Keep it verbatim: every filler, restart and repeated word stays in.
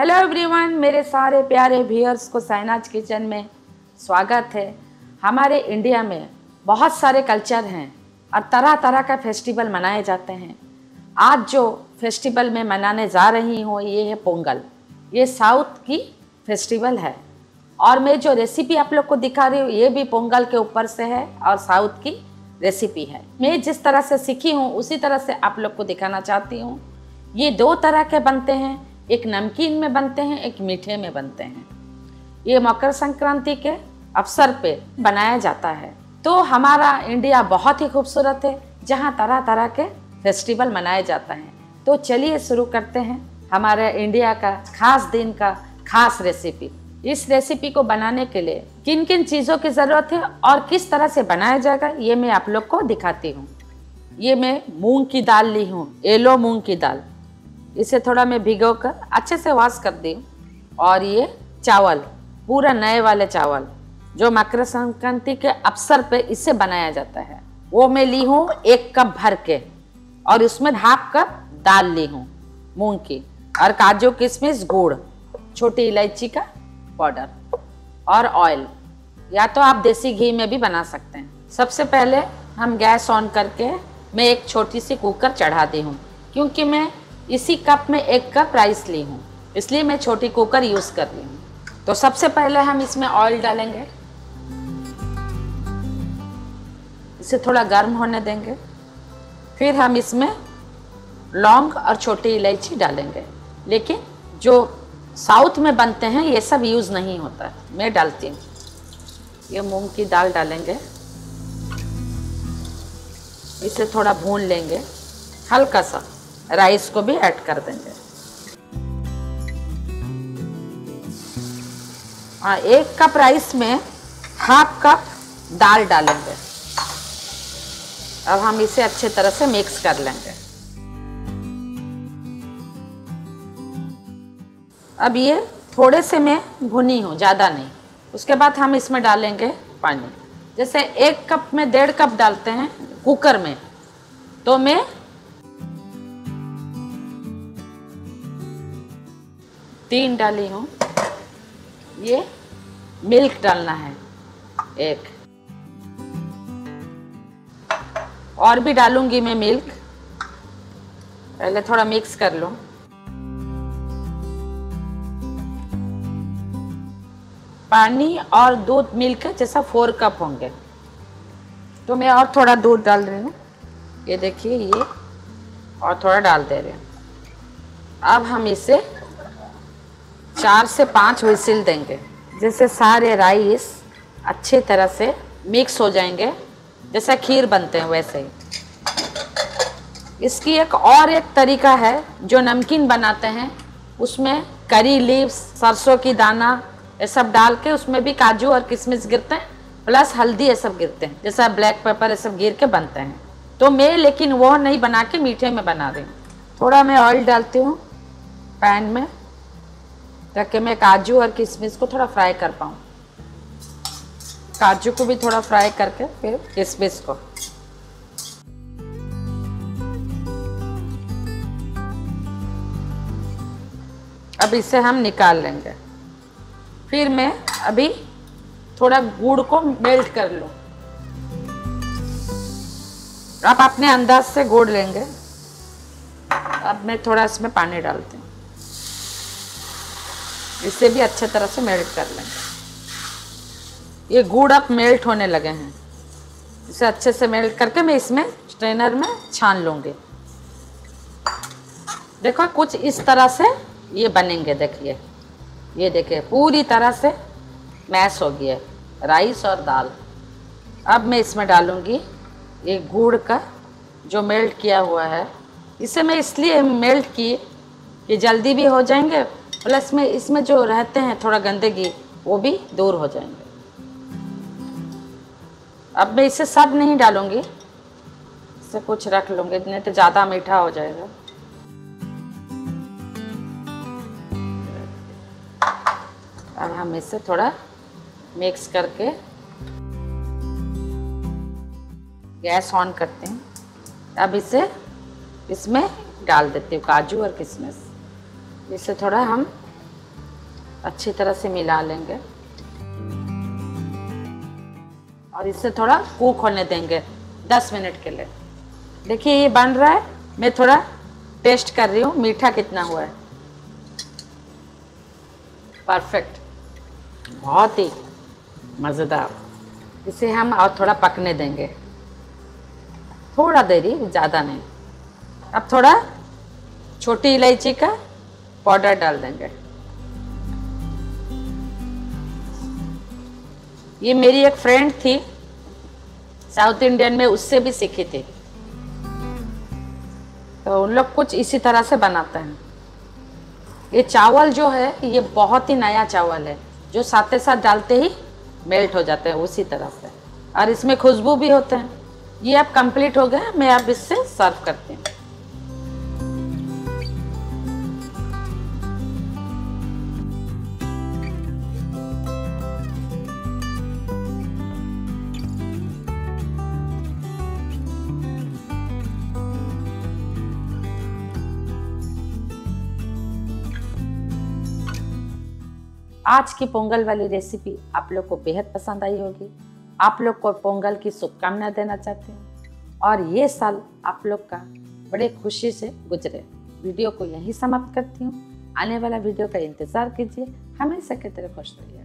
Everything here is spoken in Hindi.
हेलो एवरीवन, मेरे सारे प्यारे व्यूअर्स को शहनाज किचन में स्वागत है। हमारे इंडिया में बहुत सारे कल्चर हैं और तरह तरह का फेस्टिवल मनाए जाते हैं। आज जो फेस्टिवल मैं मनाने जा रही हूँ ये है पोंगल। ये साउथ की फेस्टिवल है और मैं जो रेसिपी आप लोग को दिखा रही हूँ ये भी पोंगल के ऊपर से है और साउथ की रेसिपी है। मैं जिस तरह से सीखी हूँ उसी तरह से आप लोग को दिखाना चाहती हूँ। ये दो तरह के बनते हैं, एक नमकीन में बनते हैं, एक मीठे में बनते हैं। ये मकर संक्रांति के अवसर पे बनाया जाता है। तो हमारा इंडिया बहुत ही खूबसूरत है जहाँ तरह तरह के फेस्टिवल मनाए जाते हैं। तो चलिए शुरू करते हैं हमारे इंडिया का खास दिन का खास रेसिपी। इस रेसिपी को बनाने के लिए किन किन चीज़ों की ज़रूरत है और किस तरह से बनाया जाएगा ये मैं आप लोग को दिखाती हूँ। ये मैं मूंग की दाल ली हूँ, येलो मूंग की दाल। इसे थोड़ा मैं भिगो कर अच्छे से वॉश कर दी हूँ। और ये चावल, पूरा नए वाले चावल जो मकर संक्रांति के अवसर पे इससे बनाया जाता है, वो मैं ली हूँ एक कप भर के। और उसमें हाफ कप दाल ली हूँ मूंग की, और काजू किशमिश गुड़, छोटी इलायची का पाउडर और ऑयल, या तो आप देसी घी में भी बना सकते हैं। सबसे पहले हम गैस ऑन करके मैं एक छोटी सी कुकर चढ़ा दी हूँ, क्योंकि मैं इसी कप में एक कप राइस ली हूँ इसलिए मैं छोटी कुकर यूज़ कर रही हूँ। तो सबसे पहले हम इसमें ऑयल डालेंगे, इसे थोड़ा गर्म होने देंगे। फिर हम इसमें लौंग और छोटी इलायची डालेंगे, लेकिन जो साउथ में बनते हैं ये सब यूज़ नहीं होता है, मैं डालती हूँ। ये मूंग की दाल डालेंगे, इसे थोड़ा भून लेंगे, हल्का सा राइस को भी ऐड कर देंगे। हाँ, एक कप राइस में हाफ कप दाल डालेंगे। अब हम इसे अच्छे तरह से मिक्स कर लेंगे। अब ये थोड़े से मैं भुनी हूँ, ज़्यादा नहीं। उसके बाद हम इसमें डालेंगे पानी। जैसे एक कप में डेढ़ कप डालते हैं कुकर में, तो मैं तीन डाली हूँ। ये मिल्क डालना है एक, और भी डालूंगी मैं मिल्क। पहले थोड़ा मिक्स कर लूँ। पानी और दूध मिलकर जैसा फोर कप होंगे, तो मैं और थोड़ा दूध डाल रही हूँ। ये देखिए, ये और थोड़ा डाल दे रही हूँ। अब हम इसे चार से पाँच व्हिसिल देंगे, जैसे सारे राइस अच्छे तरह से मिक्स हो जाएंगे, जैसा खीर बनते हैं वैसे ही। इसकी एक और एक तरीका है, जो नमकीन बनाते हैं उसमें करी लीव्स, सरसों की दाना, ये सब डाल के उसमें भी काजू और किशमिश गिरते हैं, प्लस हल्दी ये सब गिरते हैं, जैसा ब्लैक पेपर ये सब गिर के बनते हैं। तो मैं लेकिन वो नहीं बना के मीठे में बना रही हूँ। थोड़ा मैं ऑयल डालती हूँ पैन में, ताकि मैं काजू और किशमिश को थोड़ा फ्राई कर पाऊँ। काजू को भी थोड़ा फ्राई करके फिर किशमिश को। अब इसे हम निकाल लेंगे। फिर मैं अभी थोड़ा गुड़ को मेल्ट कर लूँ। आप अपने अंदाज से गुड़ लेंगे। अब मैं थोड़ा इसमें पानी डालती हूँ, इसे भी अच्छे तरह से मेल्ट कर लेंगे। ये गुड़ अब मेल्ट होने लगे हैं, इसे अच्छे से मेल्ट करके मैं इसमें स्ट्रेनर में छान लूँगी। देखो कुछ इस तरह से ये बनेंगे। देखिए, ये देखिए पूरी तरह से मैश हो गया है राइस और दाल। अब मैं इसमें डालूँगी ये गुड़ का जो मेल्ट किया हुआ है। इसे मैं इसलिए मेल्ट की कि जल्दी भी हो जाएंगे, प्लस में इसमें जो रहते हैं थोड़ा गंदगी वो भी दूर हो जाएंगे। अब मैं इसे सब नहीं डालूंगी, इसे कुछ रख लूँगी, नहीं तो ज़्यादा मीठा हो जाएगा। अब हम इसे थोड़ा मिक्स करके गैस ऑन करते हैं। अब इसे इसमें डाल देती हूँ काजू और किशमिश। इसे थोड़ा हम अच्छी तरह से मिला लेंगे और इसे थोड़ा कुक होने देंगे दस मिनट के लिए। देखिए ये बन रहा है, मैं थोड़ा टेस्ट कर रही हूँ मीठा कितना हुआ है। परफेक्ट, बहुत ही मज़ेदार। इसे हम और थोड़ा पकने देंगे, थोड़ा देरी, ज़्यादा नहीं। अब थोड़ा छोटी इलायची का पाउडर डाल देंगे। ये मेरी एक फ्रेंड थी साउथ इंडियन में, उससे भी सीखी थी, तो उन लोग कुछ इसी तरह से बनाते हैं। ये चावल जो है ये बहुत ही नया चावल है, जो साथ साथ डालते ही मेल्ट हो जाते हैं उसी तरह से, और इसमें खुशबू भी होते हैं। ये अब कंप्लीट हो गया, मैं अब इससे सर्व करती हूँ। आज की पोंगल वाली रेसिपी आप लोग को बेहद पसंद आई होगी। आप लोग को पोंगल की शुभकामनाएं देना चाहती हूँ और ये साल आप लोग का बड़े खुशी से गुजरे। वीडियो को यहीं समाप्त करती हूँ। आने वाला वीडियो का इंतज़ार कीजिए। हमेशा की तरह खुश रहिए।